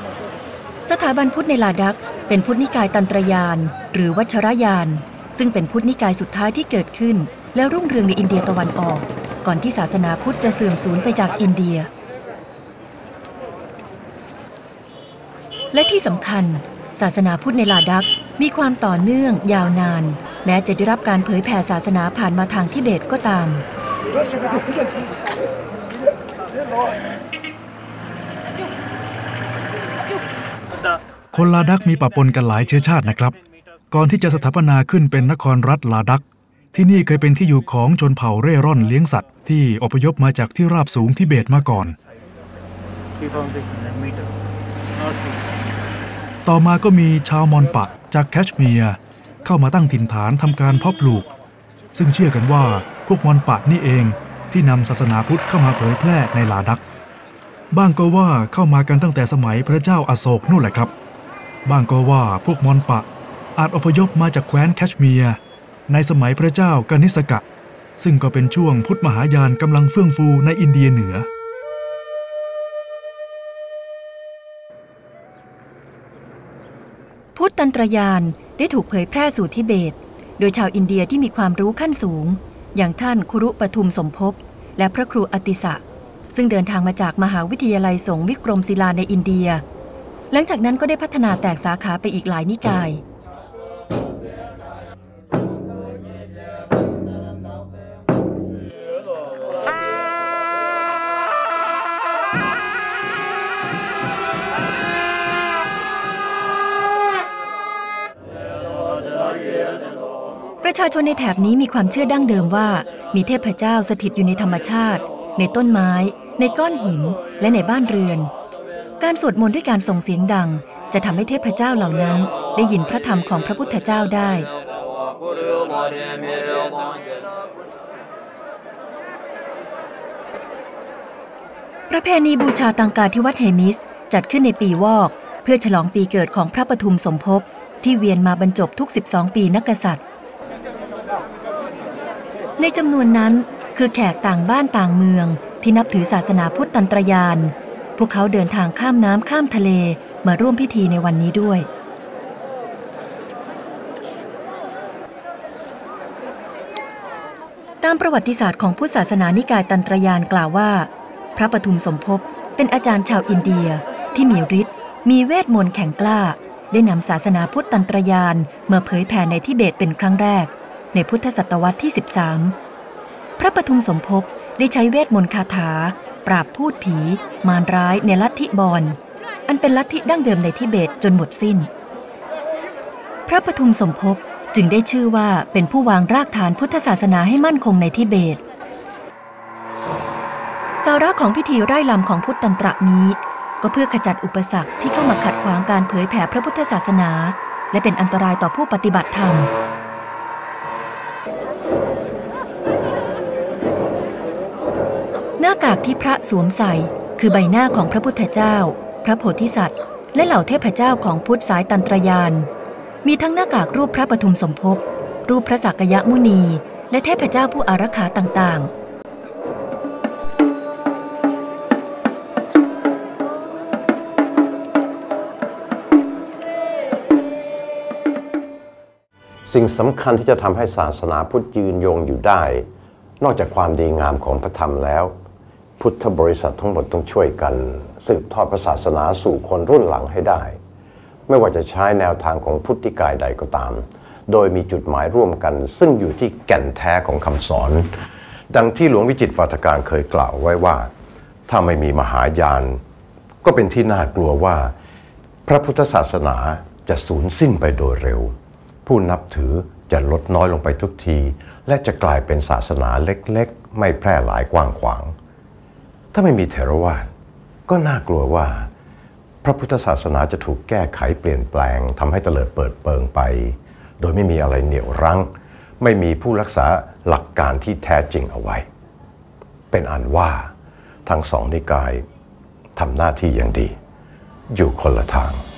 สถาบันพุทธในลาดักเป็นพุทธนิกายตันตรยานหรือวัชรยานซึ่งเป็นพุทธนิกายสุดท้ายที่เกิดขึ้นและรุ่งเรืองในอินเดียตะวันออกก่อนที่ศาสนาพุทธจะเสื่อมสูญไปจากอินเดียและที่สำคัญศาสนาพุทธในลาดักมีความต่อเนื่องยาวนานแม้จะได้รับการเผยแผ่ศาสนาผ่านมาทางทิเบตก็ตามคนลาดักมีปะปนกันหลายเชื้อชาตินะครับก่อนที่จะสถาปนาขึ้นเป็นนครรัฐลาดักที่นี่เคยเป็นที่อยู่ของชนเผ่าเร่ร่อนเลี้ยงสัตว์ที่อพยพมาจากที่ราบสูงทิเบตมาก่อนต่อมาก็มีชาวมอนปะจากแคชเมียร์เข้ามาตั้งถิ่นฐานทำการเพาะปลูกซึ่งเชื่อกันว่าพวกมอนปะนี่เองที่นำศาสนาพุทธเข้ามาเผยแพร่ในลาดักบ้างก็ว่าเข้ามากันตั้งแต่สมัยพระเจ้าอโศกนู่นแหละครับบ้างก็ว่าพวกมอนปะอาจอพยพมาจากแคว้นแคชเมียร์ในสมัยพระเจ้ากนิสกะซึ่งก็เป็นช่วงพุทธมหายานกำลังเฟื่องฟูในอินเดียเหนือพุทธตันตรยานได้ถูกเผยแพร่สู่ทิเบตโดยชาวอินเดียที่มีความรู้ขั้นสูงอย่างท่านครุปทุมสมภพและพระครูอติสะซึ่งเดินทางมาจากมหาวิทยาลัยสงฆ์วิกรมศิลาในอินเดียหลังจากนั้นก็ได้พัฒนาแตกสาขาไปอีกหลายนิกายประชาชนในแถบนี้มีความเชื่อดั้งเดิมว่ามีเทพเจ้าสถิตอยู่ในธรรมชาติในต้นไม้ในก้อนหินและในบ้านเรือนการสวดมนต์ด้วยการส่งเสียงดังจะทำให้เทพเจ้าเหล่านั้นได้ยินพระธรรมของพระพุทธเจ้าได้ประเพณีบูชาตังกาที่วัดเฮมิสจัดขึ้นในปีวอกเพื่อฉลองปีเกิดของพระปทุมสมภพที่เวียนมาบรรจบทุก12ปีนักกษัตริย์ในจำนวนนั้นคือแขกต่างบ้านต่างเมืองที่นับถือศาสนาพุทธตันตรยานพวกเขาเดินทางข้ามน้ำข้ามทะเลมาร่วมพิธีในวันนี้ด้วยตามประวัติศาสตร์ของพุทธศาสนานิกายตันตรยานกล่าวว่าพระปทุมสมภพเป็นอาจารย์ชาวอินเดียที่มีฤทธิ์มีเวทมนต์แข็งกล้าได้นำศาสนาพุทธตันตรยานมาเผยแผ่ในทิเบตเป็นครั้งแรกในพุทธศตวรรษที่13พระปทุมสมภพได้ใช้เวทมนต์คาถาปราบพูดผีมารร้ายในลัทธิบอนอันเป็นลัทธิดั้งเดิมในทิเบตจนหมดสิ้นพระปทุมสมภพจึงได้ชื่อว่าเป็นผู้วางรากฐานพุทธศาสนาให้มั่นคงในทิเบตสาระของพิธีไร่ลำของพุทธตันตระนี้ก็เพื่อขจัดอุปสรรคที่เข้ามาขัดขวางการเผยแผ่พระพุทธศาสนาและเป็นอันตรายต่อผู้ปฏิบัติธรรมหน้ากากที่พระสวมใส่คือใบหน้าของพระพุทธเจ้าพระโพธิสัตว์และเหล่าเทพเจ้าของพุทธสายตันตรยานมีทั้งหน้ากากรูปพระปทุมสมภพรูปพระสักยมุนีและเทพเจ้าผู้อารักขาต่างๆสิ่งสำคัญที่จะทำให้ศาสนาพุทธยืนยงอยู่ได้นอกจากความดีงามของพระธรรมแล้วพุทธบริษัททั้งหมดต้องช่วยกันสืบทอดพระศาสนาสู่คนรุ่นหลังให้ได้ไม่ว่าจะใช้แนวทางของพุทธนิกายใดก็ตามโดยมีจุดหมายร่วมกันซึ่งอยู่ที่แก่นแท้ของคำสอนดังที่หลวงวิจิตรวาทการเคยกล่าวไว้ว่าถ้าไม่มีมหายานก็เป็นที่น่ากลัวว่าพระพุทธศาสนาจะสูญสิ้นไปโดยเร็วผู้นับถือจะลดน้อยลงไปทุกทีและจะกลายเป็นศาสนาเล็กๆไม่แพร่หลายกว้างขวางถ้าไม่มีเถรวาทก็น่ากลัวว่าพระพุทธศาสนาจะถูกแก้ไขเปลี่ยนแปลงทำให้เตลิดเปิดเปิงไปโดยไม่มีอะไรเหนี่ยวรั้งไม่มีผู้รักษาหลักการที่แท้จริงเอาไว้เป็นอันว่าทั้งสองนิกายทำหน้าที่อย่างดีอยู่คนละทาง